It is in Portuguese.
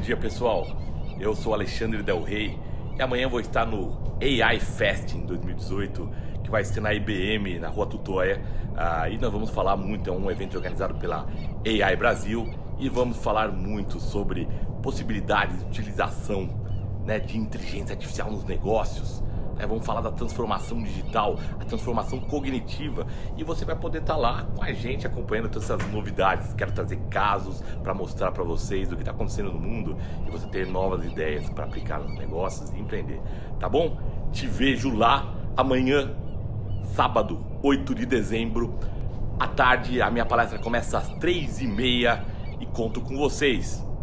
dia, pessoal. Eu sou Alexandre Del Rey e amanhã vou estar no AI Fest em 2018, que vai ser na IBM, na Rua Tutóia. E nós vamos falar muito, é um evento organizado pela AI Brasil, e vamos falar muito sobre possibilidades de utilização, né, de inteligência artificial nos negócios. Vamos falar da transformação digital, a transformação cognitiva, e você vai poder estar lá com a gente acompanhando todas essas novidades. Quero trazer casos para mostrar para vocês o que está acontecendo no mundo e você ter novas ideias para aplicar nos negócios e empreender, tá bom? Te vejo lá amanhã, sábado, 8 de dezembro, à tarde. A minha palestra começa às 3h30 e conto com vocês.